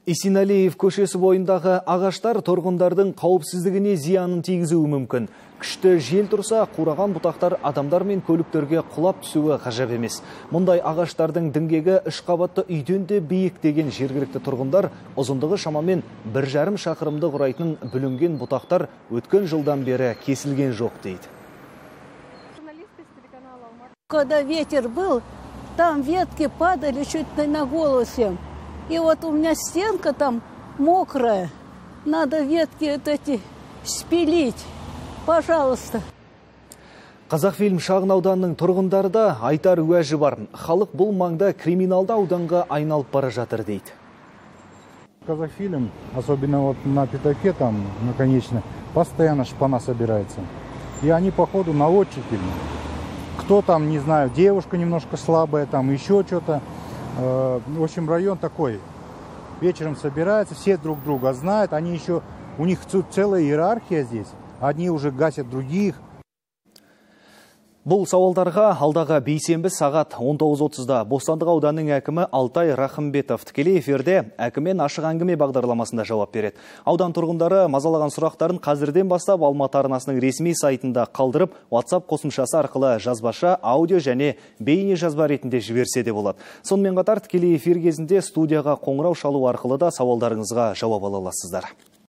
Исиналиев көшесі бойындағы ағаштар тұрғындардың қауіпсіздігіне зиянын тигізуі мүмкін. Күшті жел тұрса, қураған бұтақтар адамдар мен көліктерге құлап түсуі ғажап емес. Мұндай ағаштардың діңгегі 3 қабатты үйден де биік деген жергілікті тұрғындар ұзындығы шамамен 1,5 шақырымды құрайтын бүлінген бұтақтар өткен жылдан бері кесілген жоқ дейді. Когда ветер был, там ветки падали чуть на голову всем. И вот у меня стенка там мокрая. Надо ветки эти спилить. Пожалуйста. Қазақфильм шағын ауданның тұрғындары да айтар уәжі бар. Халық бұл маңда криминалды ауданға айналып бара жатыр дейді. Казахфильм, особенно вот на пятаке там, наконечно, постоянно шпана собирается. И они, походу, наводчики. Кто там, не знаю, девушка немножко слабая, там еще что-то. В общем, район такой. Вечером собираются, все друг друга знают. Они еще, у них целая иерархия здесь. Одни уже гасят других. Бұл сауалдарға алдағы бейсенбі сағат 19:30-да Бостандық ауданының әкімі Алтай Рахымбетов тікелей эфирде әкіммен ашық әңгіме бағдарламасында жауап береді. Аудан тұрғындары мазалаған сұрақтарын қазірден бастап Алматы арнасының ресми сайтында қалдырып, WhatsApp қосымшасы арқылы жазбаша, аудио және бейне жазба ретінде жіберсе де болады. Сонымен қатар тікелей эфир кезінде студияға қоңырау шалу арқылы да сауалдарыңызға жауап ала аласыздар.